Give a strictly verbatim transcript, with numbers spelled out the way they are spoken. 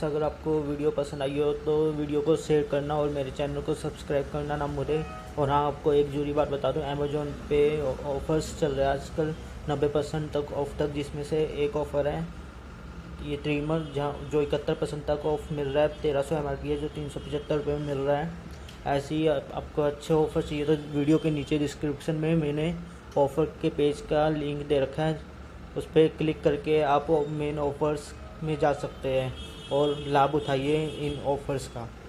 Friends, अगर आपको video पसंद आई हो तो वीडियो को शेयर करना और मेरे चैनल को सब्सक्राइब करना ना भूलें। और हाँ, आपको एक जरूरी बात बता दूं, अमेजोन पे ऑफ़र्स चल रहे हैं आजकल नब्बे परसेंट तक ऑफ तक, जिसमें से एक ऑफ़र है ये ट्रिमर, जहाँ जो इकहत्तर परसेंट तक ऑफ मिल रहा है। तेरह सौ एम आर पी है, जो तीन सौ पचहत्तर रुपये में मिल रहा है। ऐसे ही आपको अच्छे ऑफ़र चाहिए तो वीडियो के नीचे डिस्क्रिप्शन में मैंने ऑफ़र के पेज का लिंक दे रखा है, उस पर क्लिक करके आप मेन ऑफ़र्स में जा सकते हैं और लाभ उठाइए इन ऑफ़र्स का।